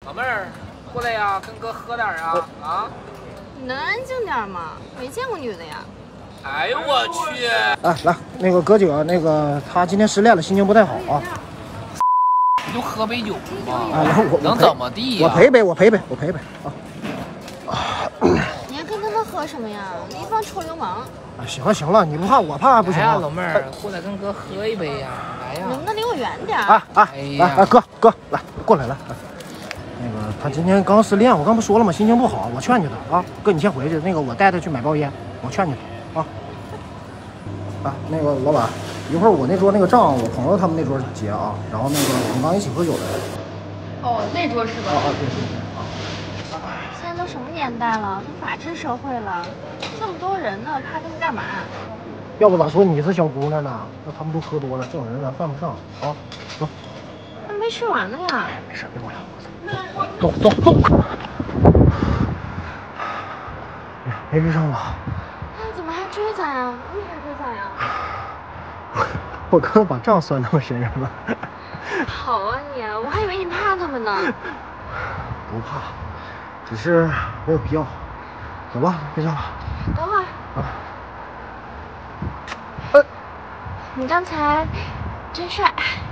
老妹儿，过来呀，跟哥喝点啊！啊！ 你能安静点吗？没见过女的呀。 哎呦我去！ 哎，来，那个哥几个，那个他今天失恋了，心情不太好啊。 不就喝杯酒吗？ 啊，来我能怎么地呀？ 我陪陪啊。 你还跟他们喝什么呀？一帮臭流氓！ 啊，行了，你不怕我怕不行呀， 啊。 老妹儿，过来跟哥喝一杯呀！来呀！ 能不能离我远点？ 来，哥，来过来。那个他今天刚失恋，我刚不说了吗？心情不好，我劝劝他啊。哥，你先回去，那个我带他去买包烟，我劝劝他啊。啊，那个老板，一会儿我那桌那个账，我朋友他们那桌结啊。然后那个我们刚一起喝酒的。 哦，那桌是吧？ 对。 现在都什么年代了，都法治社会了，这么多人呢，怕他们干嘛？ 要不咋说你是小姑娘呢？那他们都喝多了，这种人咱犯不上啊。走。 还没吃完呢呀。 没事，别管了。走。没吃上吧？ 那怎么还追咱呀？为啥追咱呀？ 我刚把账算到我身上了。 好啊你，我还以为你怕他们呢。 不怕，只是没有必要。走吧，别上了。 等会儿。你刚才真帅。